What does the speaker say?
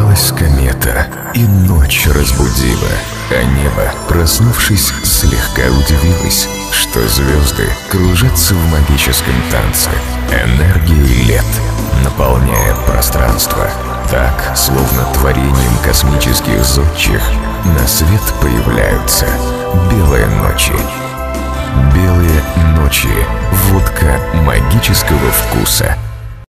Ворвалась комета и ночь разбудила, а небо, проснувшись, слегка удивилось, что звезды кружатся в магическом танце энергией лет, наполняя пространство. Так, словно творением космических зодчих, на свет появляются белые ночи. Белые ночи. Водка магического вкуса.